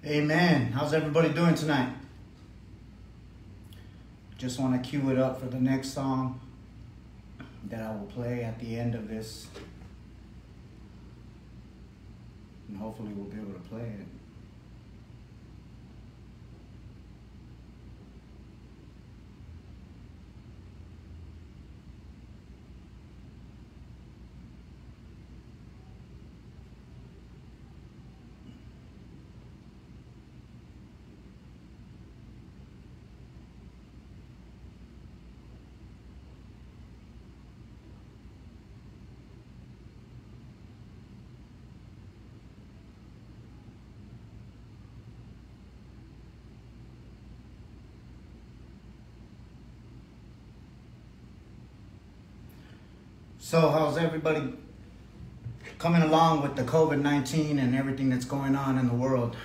Amen. How's everybody doing tonight? Just want to cue it up for the next song that I will play at the end of this. And hopefully we'll be able to play it. So how's everybody coming along with the COVID-19 and everything that's going on in the world?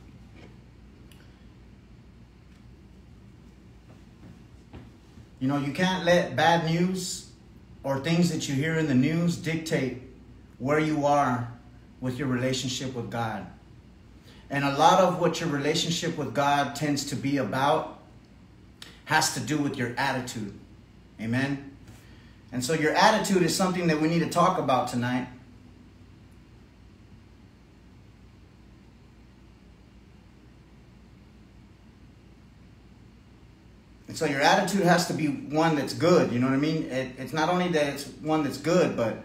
You know, you can't let bad news or things that you hear in the news dictate where you are with your relationship with God. And a lot of what your relationship with God tends to be about has to do with your attitude. Amen? And so your attitude is something that we need to talk about tonight. And so your attitude has to be one that's good. You know what I mean? It's not only that it's one that's good, but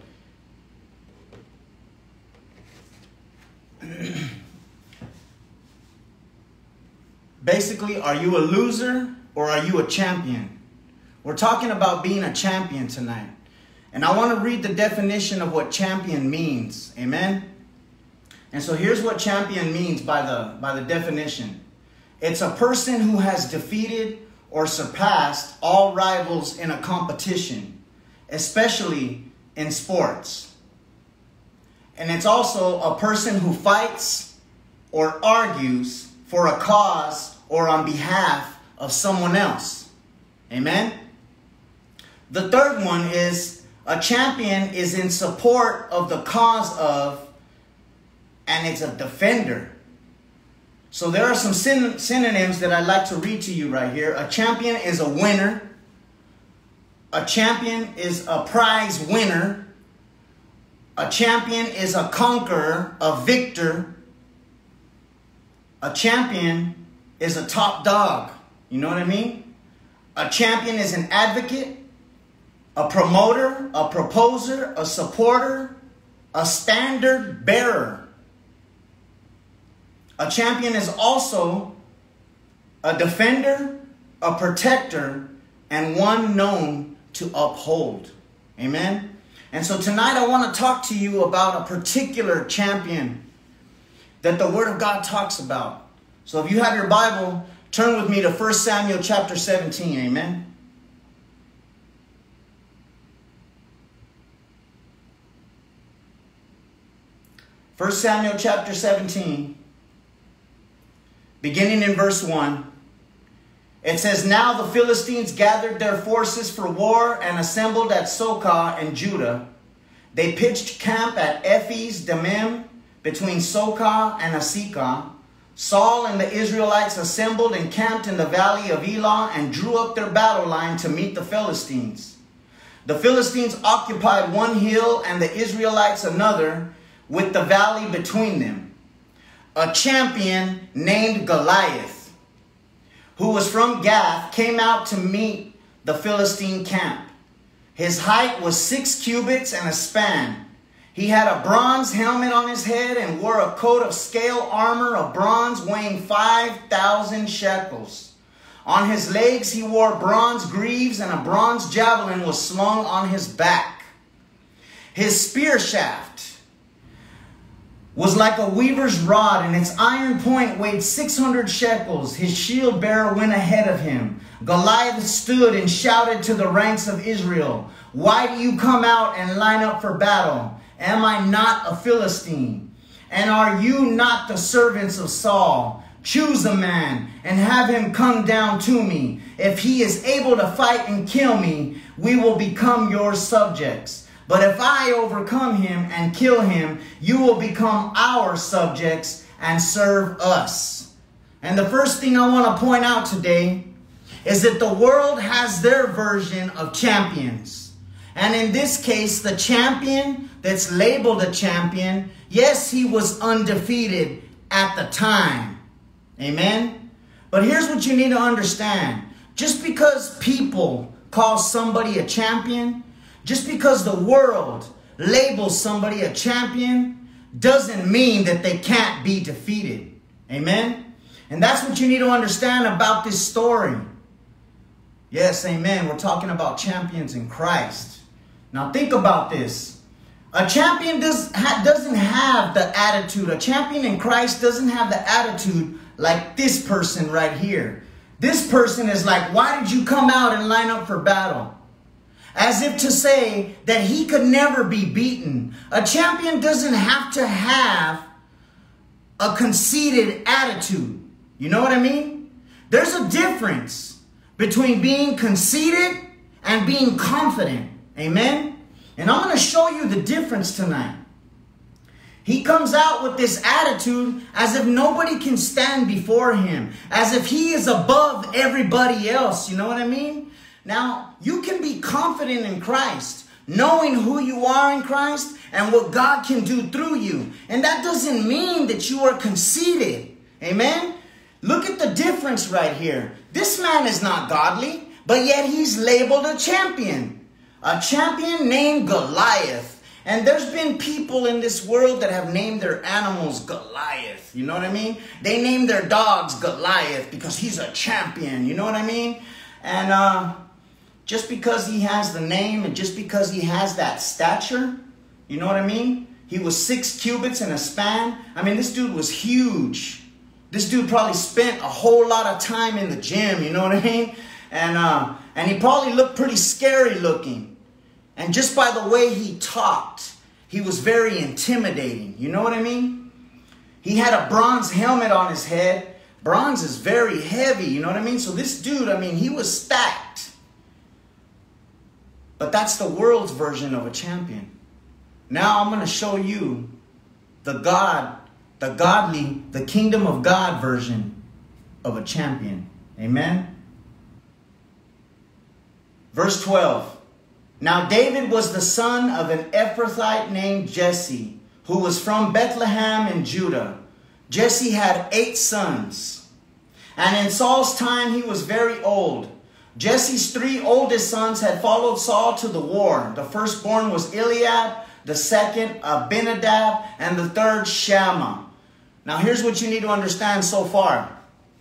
basically, are you a loser or are you a champion? We're talking about being a champion tonight. And I want to read the definition of what champion means. Amen? And so here's what champion means by the definition. It's a person who has defeated or surpassed all rivals in a competition, especially in sports. And it's also a person who fights or argues for a cause or on behalf of someone else. Amen? The third one is a champion is in support of the cause of, and it's a defender. So there are some synonyms that I'd like to read to you right here. A champion is a winner. A champion is a prize winner. A champion is a conqueror, a victor. A champion is a top dog. You know what I mean? A champion is an advocate, a promoter, a proposer, a supporter, a standard bearer. A champion is also a defender, a protector, and one known to uphold. Amen? And so tonight I want to talk to you about a particular champion that the Word of God talks about. So if you have your Bible, turn with me to 1 Samuel chapter 17. Amen? First Samuel chapter 17, beginning in verse 1, it says, Now the Philistines gathered their forces for war and assembled at Socoh in Judah. They pitched camp at Ephes Dammim between Socoh and Azekah. Saul and the Israelites assembled and camped in the valley of Elah and drew up their battle line to meet the Philistines. The Philistines occupied one hill and the Israelites another, with the valley between them. A champion named Goliath, who was from Gath, came out to meet the Philistine camp. His height was 6 cubits and a span. He had a bronze helmet on his head and wore a coat of scale armor of bronze weighing 5,000 shekels. On his legs he wore bronze greaves, and a bronze javelin was slung on his back. His spear shaft was like a weaver's rod, and its iron point weighed 600 shekels. His shield bearer went ahead of him. Goliath stood and shouted to the ranks of Israel, Why do you come out and line up for battle? Am I not a Philistine? And are you not the servants of Saul? Choose a man and have him come down to me. If he is able to fight and kill me, we will become your subjects. But if I overcome him and kill him, you will become our subjects and serve us. And the first thing I want to point out today is that the world has their version of champions. And in this case, the champion that's labeled a champion, yes, he was undefeated at the time. Amen? But here's what you need to understand. Just because people call somebody a champion, just because the world labels somebody a champion, doesn't mean that they can't be defeated. Amen? And that's what you need to understand about this story. Yes, amen. We're talking about champions in Christ. Now think about this. A champion doesn't have the attitude. A champion in Christ doesn't have the attitude like this person right here. This person is like, why did you come out and line up for battle? As if to say that he could never be beaten. A champion doesn't have to have a conceited attitude. You know what I mean? There's a difference between being conceited and being confident. Amen? And I'm going to show you the difference tonight. He comes out with this attitude as if nobody can stand before him. As if he is above everybody else. You know what I mean? Now, you can be confident in Christ, knowing who you are in Christ and what God can do through you. And that doesn't mean that you are conceited. Amen? Look at the difference right here. This man is not godly, but yet he's labeled a champion. A champion named Goliath. And there's been people in this world that have named their animals Goliath. You know what I mean? They name their dogs Goliath because he's a champion. You know what I mean? And just because he has the name and just because he has that stature, you know what I mean? He was 6 cubits in a span. I mean, this dude was huge. This dude probably spent a whole lot of time in the gym, you know what I mean? And he probably looked pretty scary looking. And just by the way he talked, he was very intimidating. You know what I mean? He had a bronze helmet on his head. Bronze is very heavy, you know what I mean? So this dude, I mean, he was stacked. But that's the world's version of a champion. Now I'm going to show you the godly, the kingdom of God version of a champion. Amen? Verse 12. Now David was the son of an Ephrathite named Jesse, who was from Bethlehem in Judah. Jesse had 8 sons. And in Saul's time he was very old. Jesse's 3 oldest sons had followed Saul to the war. The firstborn was Eliab, the second Abinadab, and the third Shammah. Now here's what you need to understand so far.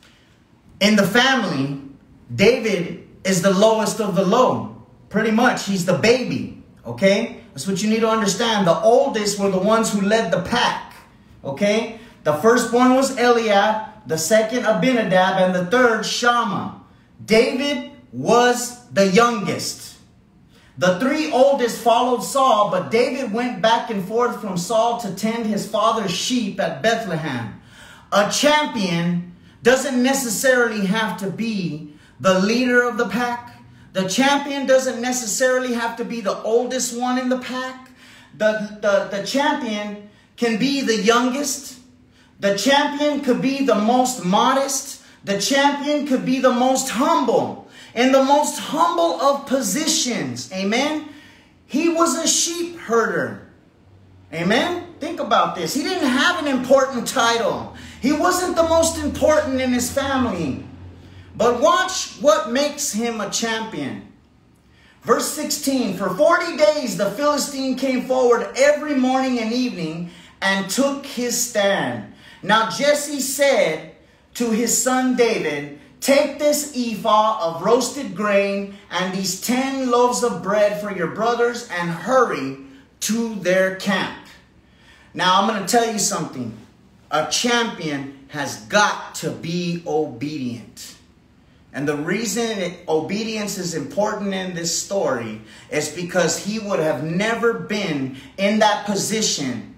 In the family, David is the lowest of the low. Pretty much, he's the baby. Okay? That's what you need to understand. The oldest were the ones who led the pack. Okay? The firstborn was Eliab, the second Abinadab, and the third Shammah. David was the youngest. The 3 oldest followed Saul, but David went back and forth from Saul to tend his father's sheep at Bethlehem. A champion doesn't necessarily have to be the leader of the pack. The champion doesn't necessarily have to be the oldest one in the pack. The champion can be the youngest. The champion could be the most modest. The champion could be the most humble. In the most humble of positions. Amen. He was a sheep herder. Amen. Think about this. He didn't have an important title. He wasn't the most important in his family. But watch what makes him a champion. Verse 16. For 40 days the Philistine came forward every morning and evening and took his stand. Now Jesse said to his son David, take this ephah of roasted grain and these 10 loaves of bread for your brothers and hurry to their camp. Now I'm going to tell you something. A champion has got to be obedient. And the reason obedience is important in this story is because he would have never been in that position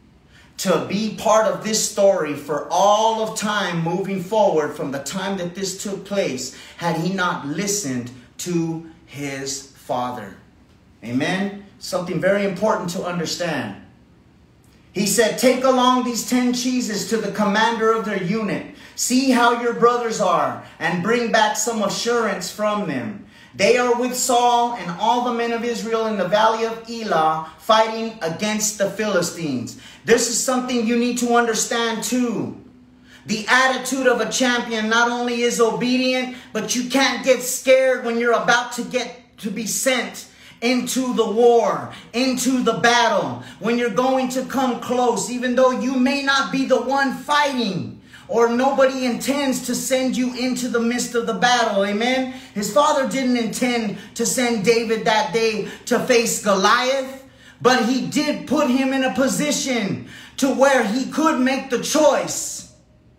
to be part of this story for all of time moving forward from the time that this took place had he not listened to his father. Amen? Something very important to understand. He said, take along these 10 cheeses to the commander of their unit. See how your brothers are, and bring back some assurance from them. They are with Saul and all the men of Israel in the valley of Elah, fighting against the Philistines. This is something you need to understand too. The attitude of a champion not only is obedient, but you can't get scared when you're about to be sent into the war, into the battle. When you're going to come close, even though you may not be the one fighting, or nobody intends to send you into the midst of the battle. Amen. His father didn't intend to send David that day to face Goliath, but he did put him in a position to where he could make the choice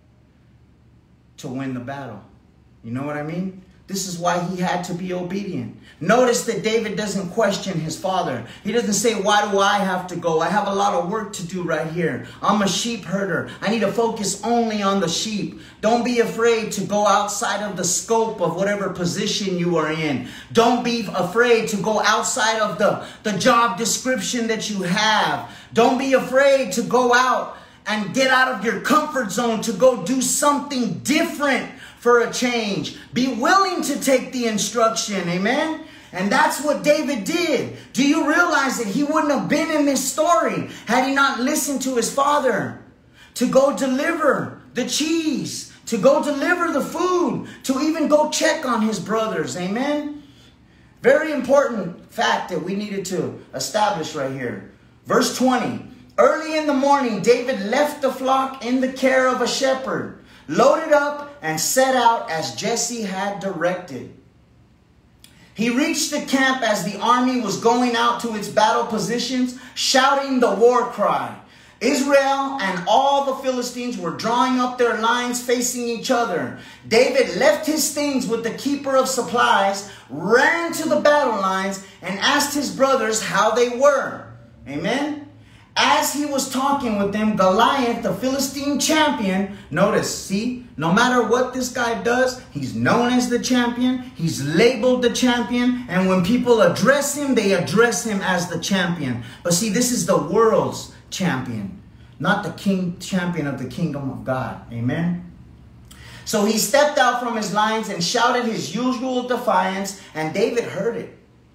to win the battle. You know what I mean? This is why he had to be obedient. Notice that David doesn't question his father. He doesn't say, why do I have to go? I have a lot of work to do right here. I'm a sheep herder. I need to focus only on the sheep. Don't be afraid to go outside of the scope of whatever position you are in. Don't be afraid to go outside of the job description that you have. Don't be afraid to go out and get out of your comfort zone to go do something different for a change. Be willing to take the instruction. Amen. And that's what David did. Do you realize that he wouldn't have been in this story had he not listened to his father to go deliver the cheese, to go deliver the food, to even go check on his brothers. Amen. Very important fact that we needed to establish right here. Verse 20. Early in the morning, David left the flock in the care of a shepherd, loaded up and set out as Jesse had directed. He reached the camp as the army was going out to its battle positions, shouting the war cry. Israel and all the Philistines were drawing up their lines facing each other. David left his things with the keeper of supplies, ran to the battle lines, and asked his brothers how they were. Amen. As he was talking with them, Goliath, the Philistine champion, notice, see, no matter what this guy does, he's known as the champion. He's labeled the champion. And when people address him, they address him as the champion. But see, this is the world's champion, not the champion of the kingdom of God. Amen. So he stepped out from his lines and shouted his usual defiance, and David heard it.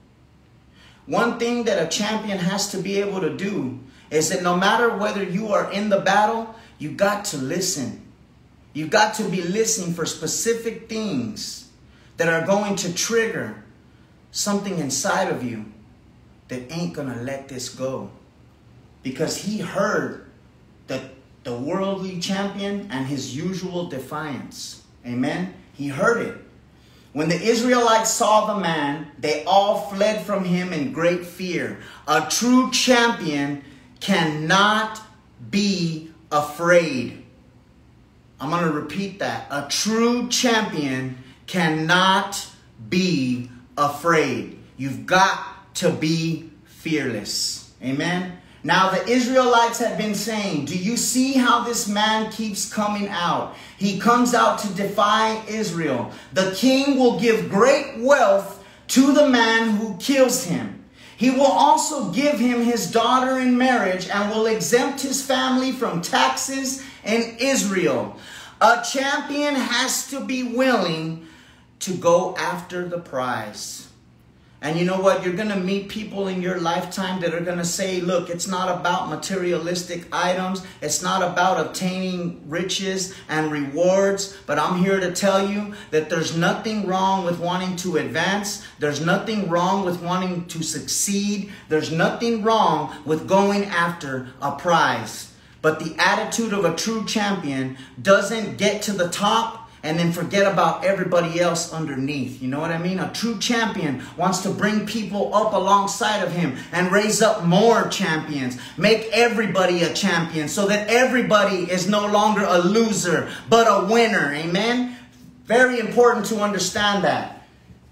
One thing that a champion has to be able to do is that no matter whether you are in the battle, you got to listen. You've got to be listening for specific things that are going to trigger something inside of you that ain't going to let this go. Because he heard the worldly champion and his usual defiance. Amen? He heard it. When the Israelites saw the man, they all fled from him in great fear. A true champion cannot be afraid. I'm going to repeat that. A true champion cannot be afraid. You've got to be fearless. Amen. Now the Israelites had been saying, do you see how this man keeps coming out? He comes out to defy Israel. The king will give great wealth to the man who kills him. He will also give him his daughter in marriage and will exempt his family from taxes in Israel. A champion has to be willing to go after the prize. And you know what? You're going to meet people in your lifetime that are going to say, look, it's not about materialistic items. It's not about obtaining riches and rewards. But I'm here to tell you that there's nothing wrong with wanting to advance. There's nothing wrong with wanting to succeed. There's nothing wrong with going after a prize. But the attitude of a true champion doesn't get to the top and then forget about everybody else underneath. You know what I mean? A true champion wants to bring people up alongside of him and raise up more champions. Make everybody a champion so that everybody is no longer a loser, but a winner. Amen? Very important to understand that.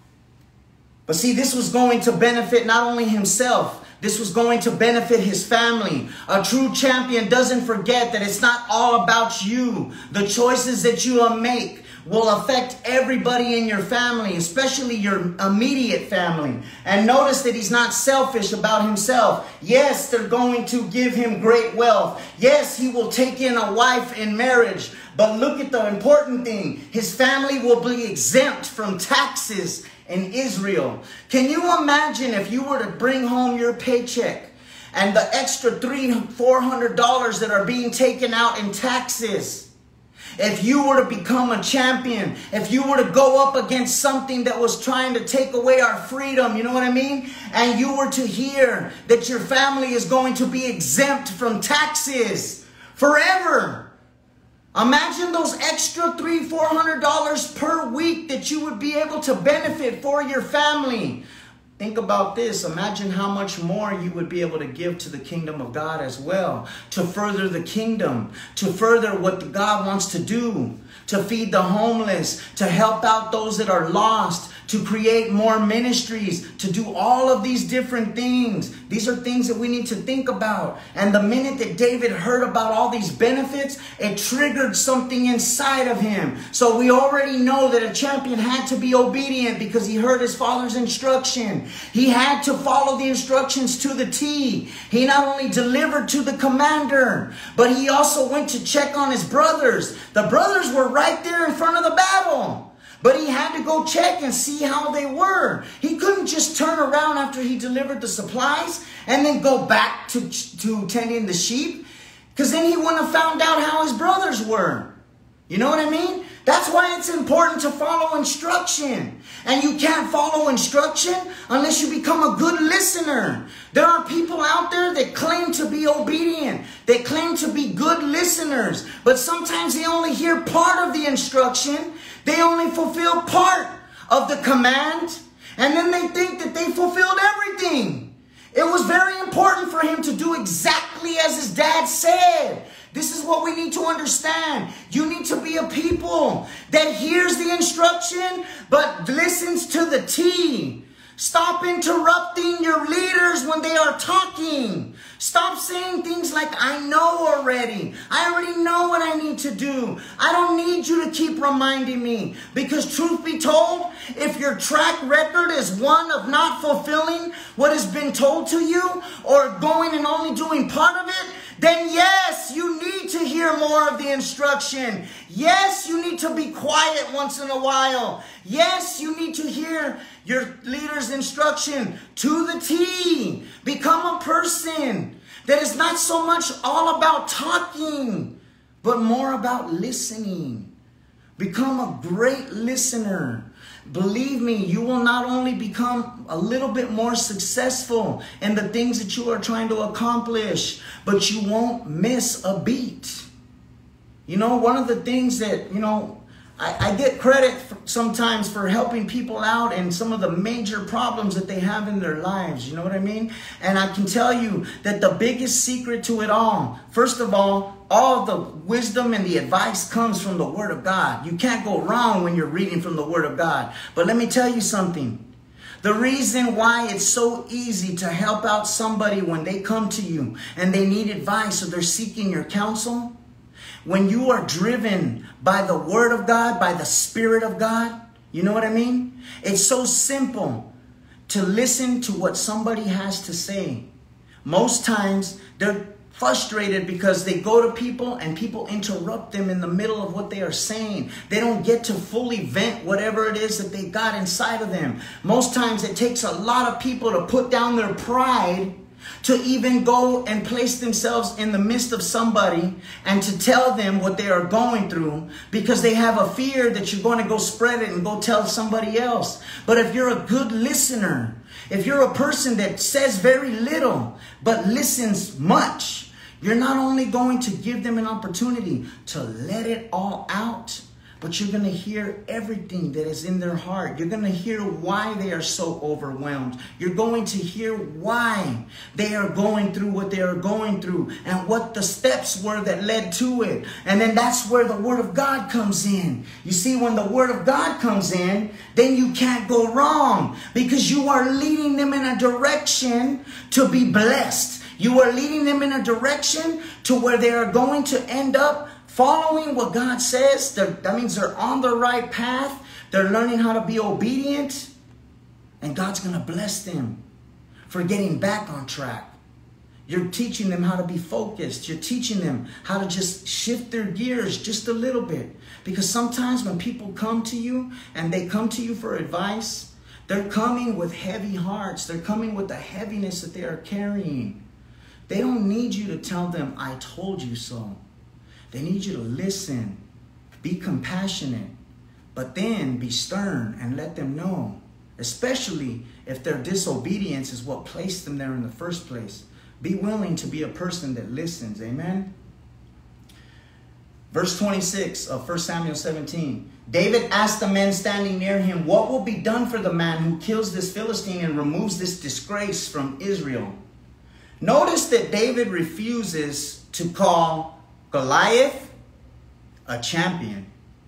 But see, this was going to benefit not only himself, this was going to benefit his family. A true champion doesn't forget that it's not all about you. The choices that you make will affect everybody in your family, especially your immediate family. And notice that he's not selfish about himself. Yes, they're going to give him great wealth. Yes, he will take in a wife in marriage. But look at the important thing. His family will be exempt from taxes in Israel. Can you imagine if you were to bring home your paycheck and the extra $300-400 that are being taken out in taxes? If you were to become a champion, if you were to go up against something that was trying to take away our freedom, you know what I mean? And you were to hear that your family is going to be exempt from taxes forever. Imagine those extra $300-400 per week that you would be able to benefit for your family. Think about this. Imagine how much more you would be able to give to the kingdom of God as well. To further the kingdom. To further what God wants to do. To feed the homeless. To help out those that are lost. To create more ministries. To do all of these different things. These are things that we need to think about. And the minute that David heard about all these benefits, it triggered something inside of him. So we already know that a champion had to be obedient because he heard his father's instruction. He had to follow the instructions to the T. He not only delivered to the commander, but he also went to check on his brothers. The brothers were right there in front of the battle. But he had to go check and see how they were. He couldn't just turn around after he delivered the supplies and then go back to tending the sheep. Because then he wouldn't have found out how his brothers were. You know what I mean? That's why it's important to follow instruction. And you can't follow instruction unless you become a good listener. There are people out there that claim to be obedient. They claim to be good listeners. But sometimes they only hear part of the instruction. They only fulfill part of the command. And then they think that they fulfilled everything. It was very important for him to do exactly as his dad said. This is what we need to understand. You need to be a people that hears the instruction but listens to the T. Stop interrupting your leaders when they are talking. Stop saying things like, I know already. I already know what I need to do. I don't need you to keep reminding me. Because truth be told, if your track record is one of not fulfilling what has been told to you or going and only doing part of it, then yes, you need to hear more of the instruction. Yes, you need to be quiet once in a while. Yes, you need to hear your leader's instruction to the T. Become a person that is not so much all about talking, but more about listening. Become a great listener. Believe me, you will not only become a little bit more successful in the things that you are trying to accomplish, but you won't miss a beat. You know, one of the things that, I get credit sometimes for helping people out and some of the major problems that they have in their lives. You know what I mean? And I can tell you that the biggest secret to it all, first of all the wisdom and the advice comes from the Word of God. You can't go wrong when you're reading from the Word of God. But let me tell you something. The reason why it's so easy to help out somebody when they come to you and they need advice or they're seeking your counsel, when you are driven by the Word of God, by the Spirit of God, you know what I mean? It's so simple to listen to what somebody has to say. Most times they're frustrated because they go to people and people interrupt them in the middle of what they are saying. They don't get to fully vent whatever it is that they got inside of them. Most times it takes a lot of people to put down their pride to even go and place themselves in the midst of somebody and to tell them what they are going through because they have a fear that you're going to go spread it and go tell somebody else. But if you're a good listener, if you're a person that says very little but listens much, you're not only going to give them an opportunity to let it all out, but you're going to hear everything that is in their heart. You're going to hear why they are so overwhelmed. You're going to hear why they are going through what they are going through and what the steps were that led to it. And then that's where the Word of God comes in. You see, when the Word of God comes in, then you can't go wrong because you are leading them in a direction to be blessed. You are leading them in a direction to where they are going to end up following what God says. That means they're on the right path. They're learning how to be obedient. And God's going to bless them for getting back on track. You're teaching them how to be focused. You're teaching them how to just shift their gears just a little bit. Because sometimes when people come to you and they come to you for advice, they're coming with heavy hearts. They're coming with the heaviness that they are carrying. They don't need you to tell them, I told you so. They need you to listen, be compassionate, but then be stern and let them know, especially if their disobedience is what placed them there in the first place. Be willing to be a person that listens. Amen. Verse 26 of 1 Samuel 17. David asked the men standing near him, what will be done for the man who kills this Philistine and removes this disgrace from Israel? Notice that David refuses to call Goliath a champion.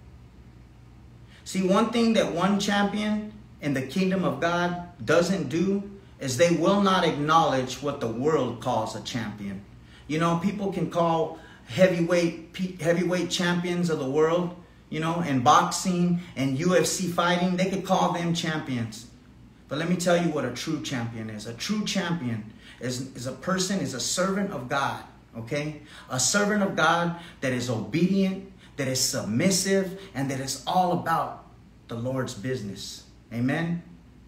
See, one thing that one champion in the kingdom of God doesn't do is they will not acknowledge what the world calls a champion. You know, people can call heavyweight champions of the world, you know, in boxing and UFC fighting, they could call them champions. But let me tell you what a true champion is. A true champion is a servant of God, okay? A servant of God that is obedient, that is submissive, and that is all about the Lord's business. Amen?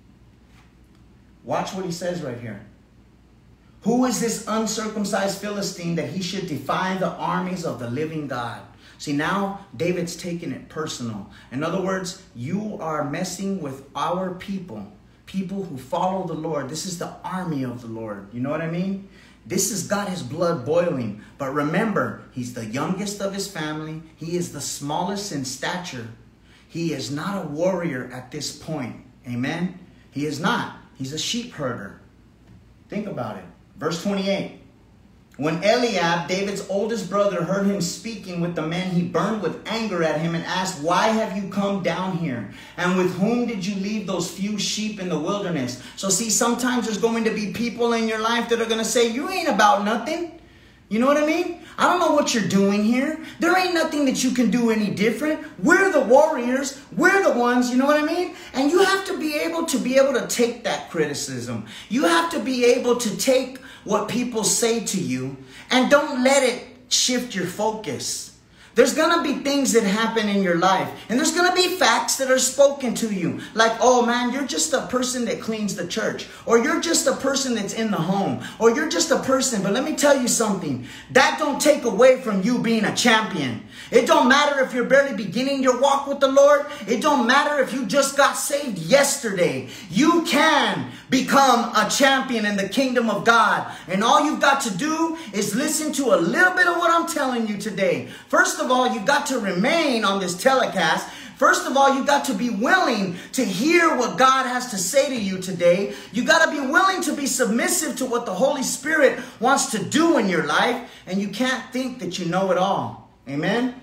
Watch what he says right here. Who is this uncircumcised Philistine that he should defy the armies of the living God? See, now David's taking it personal. In other words, you are messing with our people. People who follow the Lord. This is the army of the Lord. You know what I mean? This has got his blood boiling. But remember, he's the youngest of his family. He is the smallest in stature. He is not a warrior at this point. Amen? He is not. He's a sheep herder. Think about it. Verse 28. When Eliab, David's oldest brother, heard him speaking with the men, he burned with anger at him and asked, why have you come down here? And with whom did you leave those few sheep in the wilderness? So see, sometimes there's going to be people in your life that are going to say, you ain't about nothing. You know what I mean? I don't know what you're doing here. There ain't nothing that you can do any different. We're the warriors. We're the ones, you know what I mean? And you have to be able to take that criticism. You have to be able to take what people say to you and don't let it shift your focus. There's going to be things that happen in your life. And there's going to be facts that are spoken to you. Like, oh man, you're just a person that cleans the church. Or you're just a person that's in the home. Or you're just a person. But let me tell you something. That don't take away from you being a champion. It don't matter if you're barely beginning your walk with the Lord. It don't matter if you just got saved yesterday. You can become a champion in the kingdom of God. And all you've got to do is listen to a little bit of what I'm telling you today. First of all, you've got to remain on this telecast. First of all, you've got to be willing to hear what God has to say to you today. You've got to be willing to be submissive to what the Holy Spirit wants to do in your life. And you can't think that you know it all. Amen?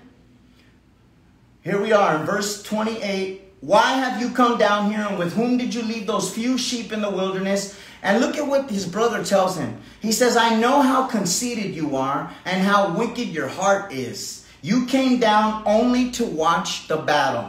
Here we are in verse 28. Why have you come down here, and with whom did you leave those few sheep in the wilderness? And look at what his brother tells him. He says, I know how conceited you are and how wicked your heart is. You came down only to watch the battle.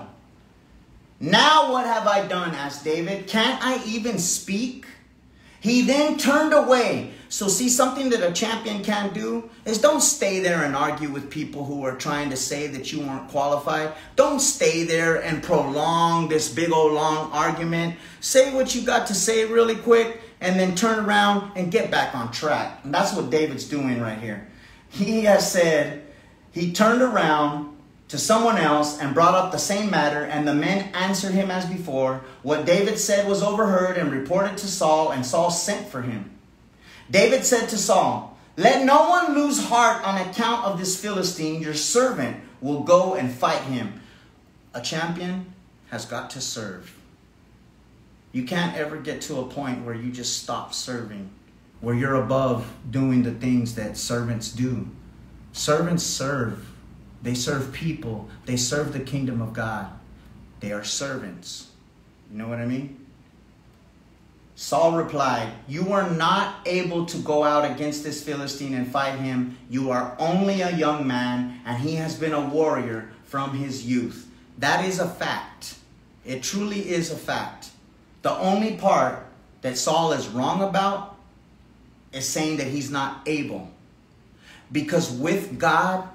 Now what have I done? Asked David. Can't I even speak? He then turned away. So see, something that a champion can't do is don't stay there and argue with people who are trying to say that you weren't qualified. Don't stay there and prolong this big old long argument. Say what you got to say really quick and then turn around and get back on track. And that's what David's doing right here. He has said, he turned around to someone else and brought up the same matter, and the men answered him as before. What David said was overheard and reported to Saul, and Saul sent for him. David said to Saul, let no one lose heart on account of this Philistine. Your servant will go and fight him. A champion has got to serve. You can't ever get to a point where you just stop serving, where you're above doing the things that servants do. Servants serve. They serve people. They serve the kingdom of God. They are servants. You know what I mean? Saul replied, "You are not able to go out against this Philistine and fight him. You are only a young man, and he has been a warrior from his youth." That is a fact. It truly is a fact. The only part that Saul is wrong about is saying that he's not able. Because with God,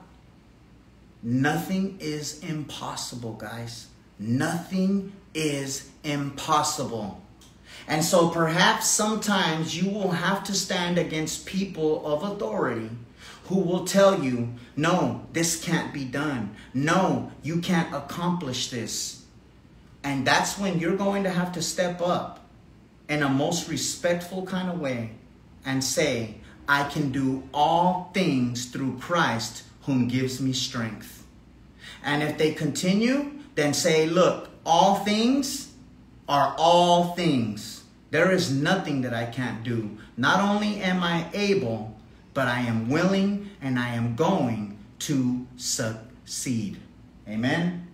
nothing is impossible, guys. Nothing is impossible. And so perhaps sometimes you will have to stand against people of authority who will tell you, no, this can't be done. No, you can't accomplish this. And that's when you're going to have to step up in a most respectful kind of way and say, I can do all things through Christ whom gives me strength. And if they continue, then say, look, all things are all things. There is nothing that I can't do. Not only am I able, but I am willing and I am going to succeed. Amen.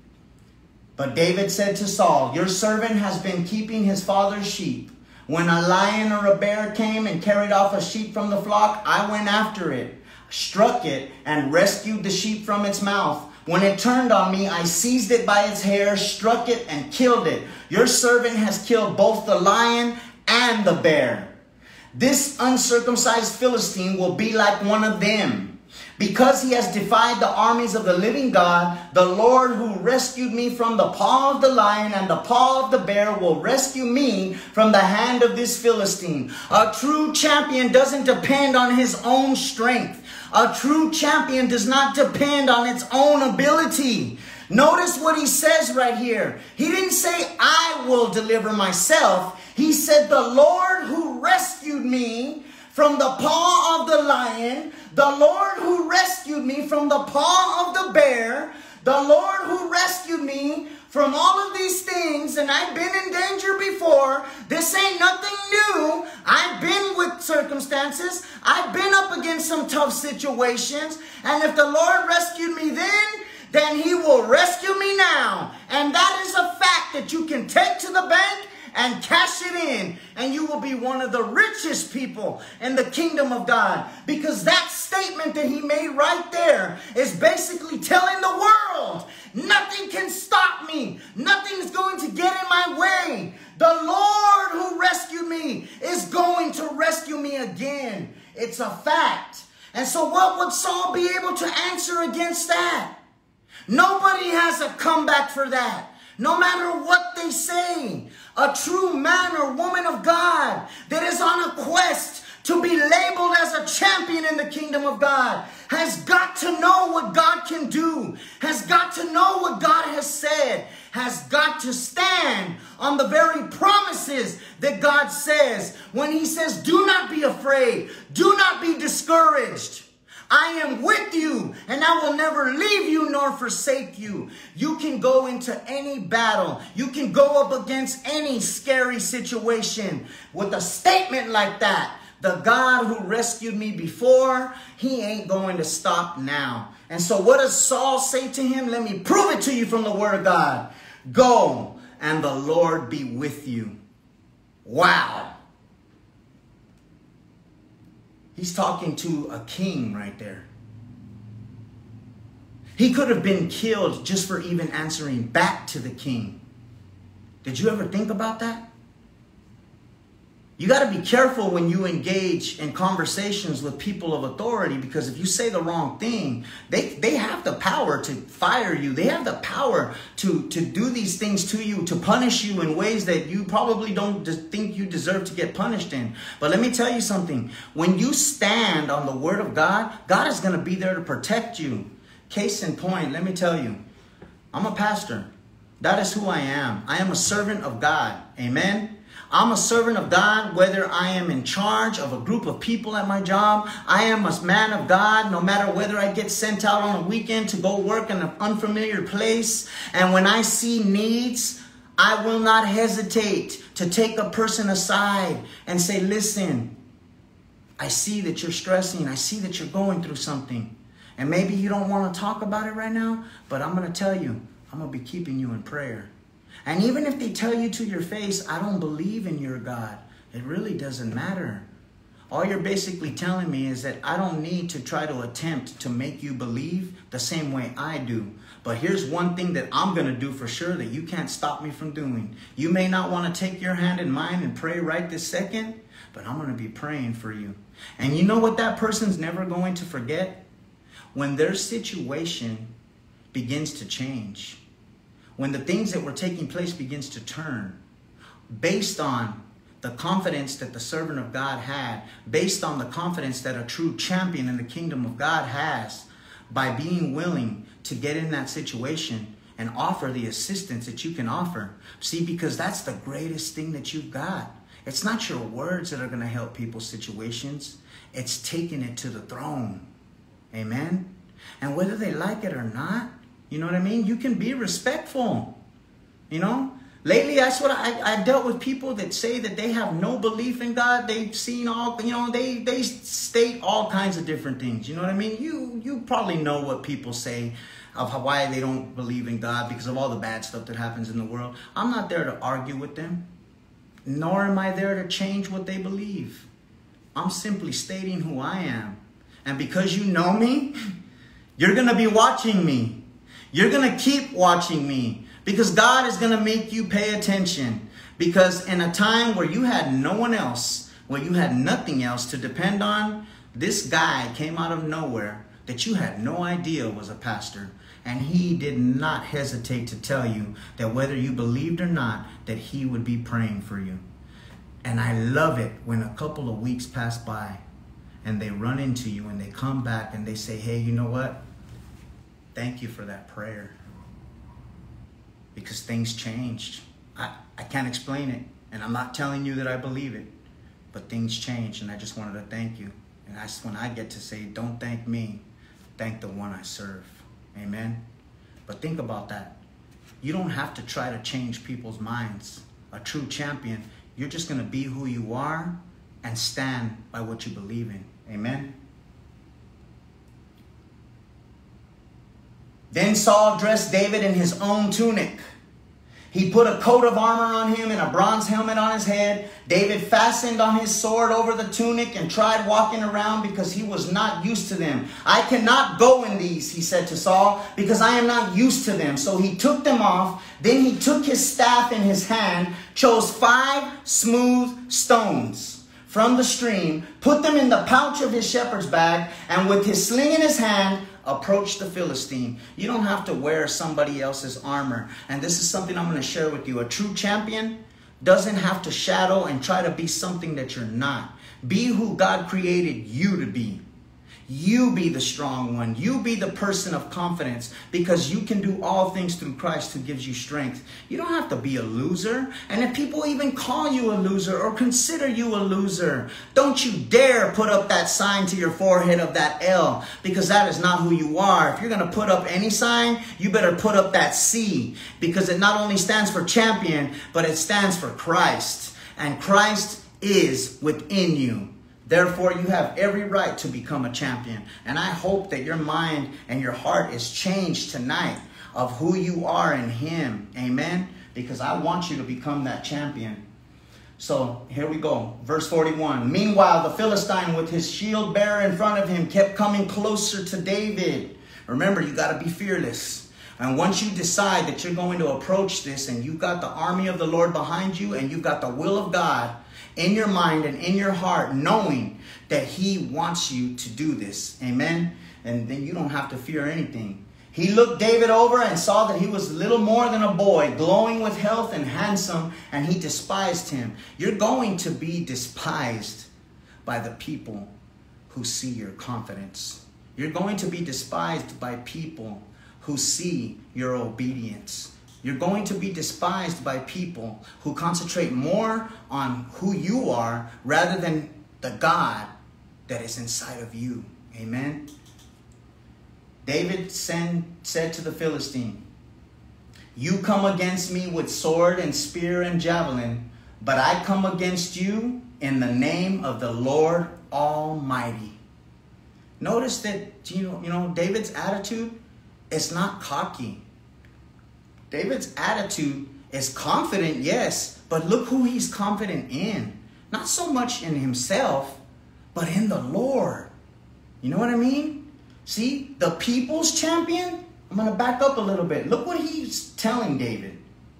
But David said to Saul, your servant has been keeping his father's sheep. When a lion or a bear came and carried off a sheep from the flock, I went after it, struck it, and rescued the sheep from its mouth. When it turned on me, I seized it by its hair, struck it, and killed it. Your servant has killed both the lion and the bear. This uncircumcised Philistine will be like one of them, because he has defied the armies of the living God. The Lord who rescued me from the paw of the lion and the paw of the bear will rescue me from the hand of this Philistine. A true champion doesn't depend on his own strength. A true champion does not depend on its own ability. Notice what he says right here. He didn't say, I will deliver myself. He said, the Lord who rescued me from the paw of the lion, the Lord who rescued me from the paw of the bear, the Lord who rescued me from all of these things, and I've been in danger before. This ain't nothing new. I've been with circumstances. I've been up against some tough situations. And if the Lord rescued me then he will rescue me now. And that is a fact that you can take to the bank and cash it in, and you will be one of the richest people in the kingdom of God. Because that statement that he made right there is basically telling the world, nothing can stop me. Nothing's going to get in my way. The Lord who rescued me is going to rescue me again. It's a fact. And so what would Saul be able to answer against that? Nobody has a comeback for that. No matter what they say, a true man or woman of God that is on a quest to be labeled as a champion in the kingdom of God has got to know what God can do, has got to know what God has said, has got to stand on the very promises that God says. When he says, do not be afraid, do not be discouraged. I am with you, and I will never leave you nor forsake you. You can go into any battle. You can go up against any scary situation with a statement like that. The God who rescued me before, he ain't going to stop now. And so what does Saul say to him? Let me prove it to you from the word of God. Go, and the Lord be with you. Wow. He's talking to a king right there. He could have been killed just for even answering back to the king. Did you ever think about that? You got to be careful when you engage in conversations with people of authority, because if you say the wrong thing, they have the power to fire you. They have the power to do these things to you, to punish you in ways that you probably don't think you deserve to get punished in. But let me tell you something. When you stand on the word of God, God is going to be there to protect you. Case in point, let me tell you, I'm a pastor. That is who I am. I am a servant of God. Amen. I'm a servant of God, whether I am in charge of a group of people at my job. I am a man of God, no matter whether I get sent out on a weekend to go work in an unfamiliar place. And when I see needs, I will not hesitate to take a person aside and say, listen, I see that you're stressing. I see that you're going through something. And maybe you don't want to talk about it right now, but I'm going to tell you, I'm going to be keeping you in prayer. And even if they tell you to your face, I don't believe in your God. It really doesn't matter. All you're basically telling me is that I don't need to try to attempt to make you believe the same way I do. But here's one thing that I'm going to do for sure that you can't stop me from doing. You may not want to take your hand in mine and pray right this second, but I'm going to be praying for you. And you know what that person's never going to forget? When their situation begins to change, when the things that were taking place begins to turn, based on the confidence that the servant of God had, based on the confidence that a true champion in the kingdom of God has, by being willing to get in that situation and offer the assistance that you can offer. See, because that's the greatest thing that you've got. It's not your words that are going to help people's situations. It's taking it to the throne. Amen? And whether they like it or not, you know what I mean? You can be respectful. You know? Lately, that's what I've dealt with people that say that they have no belief in God. They've seen all, you know, they state all kinds of different things. You know what I mean? You probably know what people say of why they don't believe in God because of all the bad stuff that happens in the world. I'm not there to argue with them, nor am I there to change what they believe. I'm simply stating who I am. And because you know me, you're going to be watching me. You're going to keep watching me. Because God is going to make you pay attention. Because in a time where you had no one else, where you had nothing else to depend on, this guy came out of nowhere that you had no idea was a pastor. And he did not hesitate to tell you that whether you believed or not, that he would be praying for you. And I love it when a couple of weeks pass by and they run into you and they come back and they say, hey, you know what? Thank you for that prayer. Because things changed. I can't explain it. And I'm not telling you that I believe it. But things changed. And I just wanted to thank you. And that's when I get to say, don't thank me. Thank the one I serve. Amen. But think about that. You don't have to try to change people's minds. A true champion, you're just going to be who you are and stand by what you believe in. Amen. Then Saul dressed David in his own tunic. He put a coat of armor on him and a bronze helmet on his head. David fastened on his sword over the tunic and tried walking around because he was not used to them. I cannot go in these, he said to Saul, because I am not used to them. So he took them off. Then he took his staff in his hand, chose 5 smooth stones from the stream, put them in the pouch of his shepherd's bag, and with his sling in his hand, approach the Philistine. You don't have to wear somebody else's armor. And this is something I'm going to share with you. A true champion doesn't have to shadow and try to be something that you're not. Be who God created you to be. You be the strong one. You be the person of confidence because you can do all things through Christ who gives you strength. You don't have to be a loser. And if people even call you a loser or consider you a loser, don't you dare put up that sign to your forehead of that L because that is not who you are. If you're going to put up any sign, you better put up that C because it not only stands for champion, but it stands for Christ. And Christ is within you. Therefore, you have every right to become a champion. And I hope that your mind and your heart is changed tonight of who you are in Him. Amen? Because I want you to become that champion. So here we go. Verse 41. Meanwhile, the Philistine with his shield bearer in front of him kept coming closer to David. Remember, you got to be fearless. And once you decide that you're going to approach this and you've got the army of the Lord behind you and you've got the will of God in your mind and in your heart, knowing that He wants you to do this. Amen. And then you don't have to fear anything. He looked David over and saw that he was little more than a boy, glowing with health and handsome, and he despised him. You're going to be despised by the people who see your confidence. You're going to be despised by people who see your obedience. You're going to be despised by people who concentrate more on who you are rather than the God that is inside of you. Amen. David said to the Philistine, "You come against me with sword and spear and javelin, but I come against you in the name of the Lord Almighty." Notice that, you know, David's attitude is not cocky. David's attitude is confident, yes, but look who he's confident in. Not so much in himself, but in the Lord. You know what I mean? See, the people's champion, I'm going to back up a little bit. Look what he's telling David.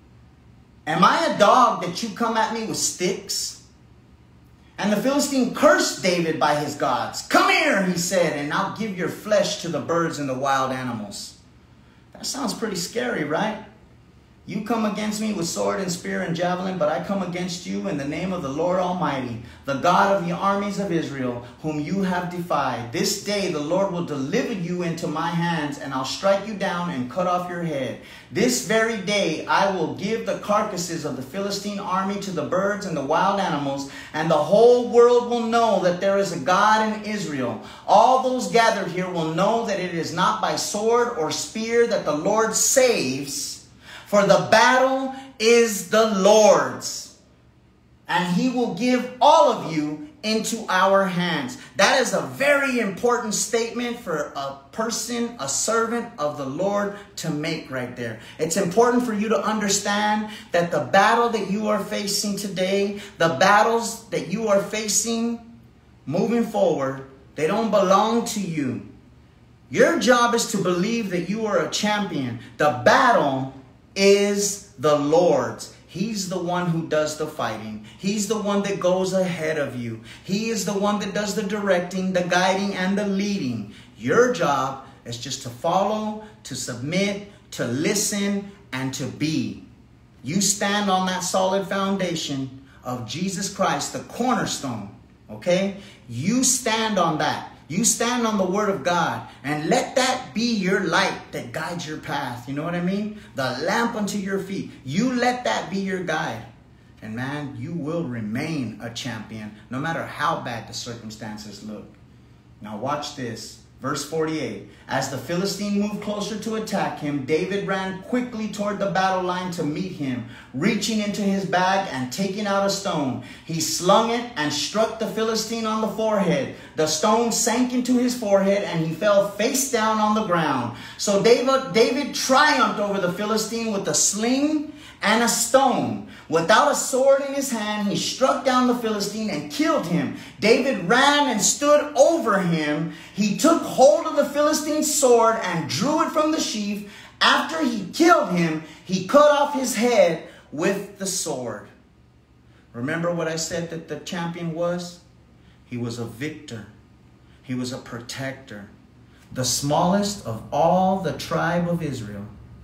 Am I a dog that you come at me with sticks? And the Philistine cursed David by his gods. Come here, he said, and I'll give your flesh to the birds and the wild animals. That sounds pretty scary, right? You come against me with sword and spear and javelin, but I come against you in the name of the Lord Almighty, the God of the armies of Israel, whom you have defied. This day the Lord will deliver you into my hands, and I'll strike you down and cut off your head. This very day I will give the carcasses of the Philistine army to the birds and the wild animals, and the whole world will know that there is a God in Israel. All those gathered here will know that it is not by sword or spear that the Lord saves, for the battle is the Lord's, and he will give all of you into our hands. That is a very important statement for a person, a servant of the Lord, to make right there. It's important for you to understand that the battle that you are facing today, the battles that you are facing moving forward, they don't belong to you. Your job is to believe that you are a champion. The battle is the Lord's. He's the one who does the fighting. He's the one that goes ahead of you. He is the one that does the directing, the guiding, and the leading. Your job is just to follow, to submit, to listen, and to be. You stand on that solid foundation of Jesus Christ, the cornerstone. Okay? You stand on that. You stand on the word of God, and let that be your light that guides your path. You know what I mean? The lamp unto your feet. You let that be your guide. And man, you will remain a champion no matter how bad the circumstances look. Now watch this. Verse 48. As the Philistine moved closer to attack him, David ran quickly toward the battle line to meet him. Reaching into his bag and taking out a stone, he slung it and struck the Philistine on the forehead. The stone sank into his forehead and he fell face down on the ground. So David triumphed over the Philistine with a sling and a stone. Without a sword in his hand, he struck down the Philistine and killed him. David ran and stood over him. He took hold of the Philistine's sword and drew it from the sheath. After he killed him, he cut off his head with the sword. Remember what I said that the champion was? He was a victor. He was a protector. The smallest of all the tribe of Israel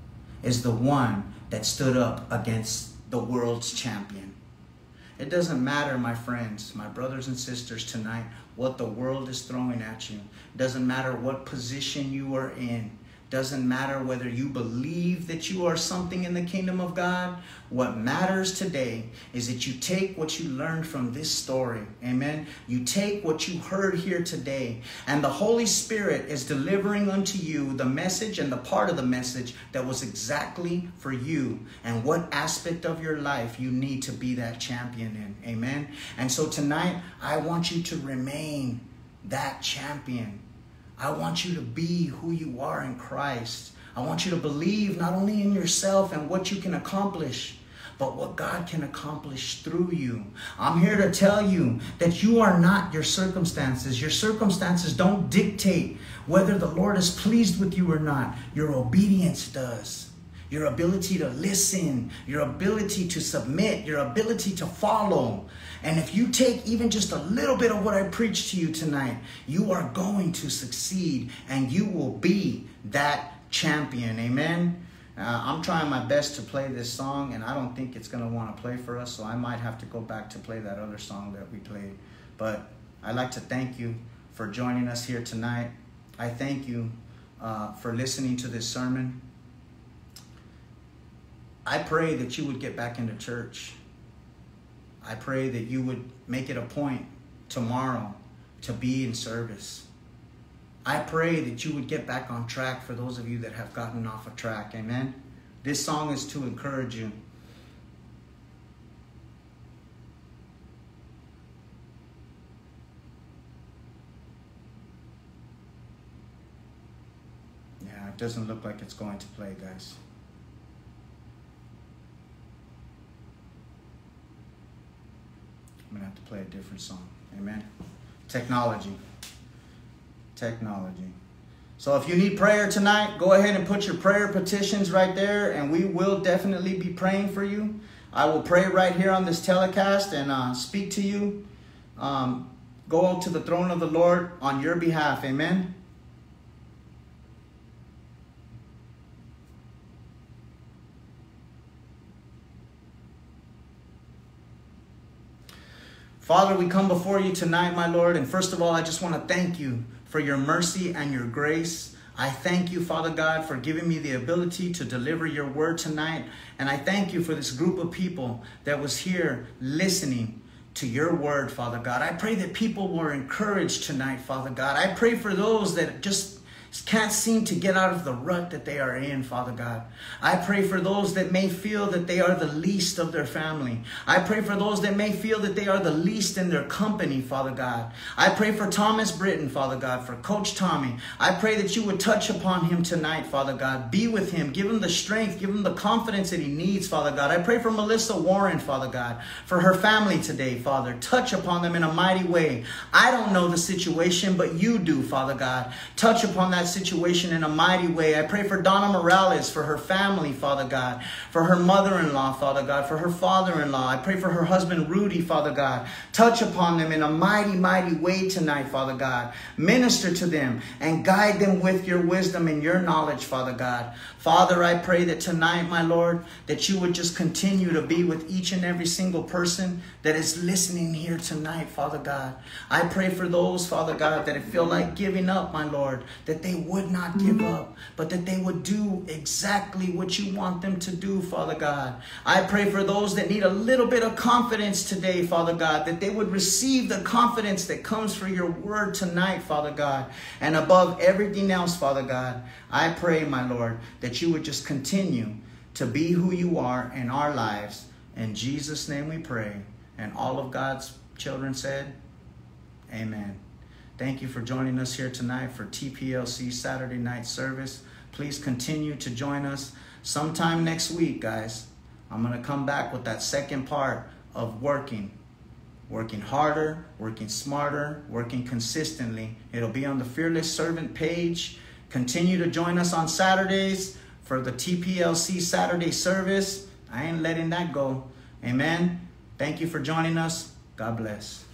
is the one that stood up against the world's champion. It doesn't matter, my friends, my brothers and sisters, tonight, what the world is throwing at you. It doesn't matter what position you are in. Doesn't matter whether you believe that you are something in the kingdom of God. What matters today is that you take what you learned from this story. Amen. You take what you heard here today, and the Holy Spirit is delivering unto you the message and the part of the message that was exactly for you and what aspect of your life you need to be that champion in. Amen. And so tonight, I want you to remain that champion. I want you to be who you are in Christ. I want you to believe not only in yourself and what you can accomplish, but what God can accomplish through you. I'm here to tell you that you are not your circumstances. Your circumstances don't dictate whether the Lord is pleased with you or not. Your obedience does. Your ability to listen, your ability to submit, your ability to follow. And if you take even just a little bit of what I preached to you tonight, you are going to succeed and you will be that champion. Amen. I'm trying my best to play this song, and I don't think it's going to want to play for us, so I might have to go back to play that other song that we played. But I'd like to thank you for joining us here tonight. I thank you for listening to this sermon. I pray that you would get back into church. I pray that you would make it a point tomorrow to be in service. I pray that you would get back on track for those of you that have gotten off of track. Amen. This song is to encourage you. Yeah, it doesn't look like it's going to play, guys. I'm going to have to play a different song. Amen. Technology. Technology. So if you need prayer tonight, go ahead and put your prayer petitions right there, and we will definitely be praying for you. I will pray right here on this telecast and speak to you. Go to the throne of the Lord on your behalf. Amen. Father, we come before you tonight, my Lord. And first of all, I just want to thank you for your mercy and your grace. I thank you, Father God, for giving me the ability to deliver your word tonight. And I thank you for this group of people that was here listening to your word, Father God. I pray that people were encouraged tonight, Father God. I pray for those that just can't seem to get out of the rut that they are in, Father God. I pray for those that may feel that they are the least of their family. I pray for those that may feel that they are the least in their company, Father God. I pray for Thomas Britton, Father God, for Coach Tommy. I pray that you would touch upon him tonight, Father God. Be with him. Give him the strength. Give him the confidence that he needs, Father God. I pray for Melissa Warren, Father God, for her family today, Father. Touch upon them in a mighty way. I don't know the situation, but you do, Father God. Touch upon that situation in a mighty way. I pray for Donna Morales, for her family, Father God, for her mother-in-law, Father God, for her father-in-law. I pray for her husband, Rudy, Father God. Touch upon them in a mighty, mighty way tonight, Father God. Minister to them and guide them with your wisdom and your knowledge, Father God. Father, I pray that tonight, my Lord, that you would just continue to be with each and every single person that is listening here tonight, Father God. I pray for those, Father God, that feel like giving up, my Lord, that they would not give up, but that they would do exactly what you want them to do, Father God. I pray for those that need a little bit of confidence today, Father God, that they would receive the confidence that comes from your word tonight, Father God. And above everything else, Father God, I pray, my Lord, that you would just continue to be who you are in our lives. In Jesus' name we pray. And all of God's children said, amen. Thank you for joining us here tonight for TPLC Saturday night service. Please continue to join us sometime next week, guys. I'm going to come back with that second part of working harder, working smarter, working consistently. It'll be on the Fearless Servant page. Continue to join us on Saturdays for the TPLC Saturday service. I ain't letting that go. Amen. Thank you for joining us. God bless.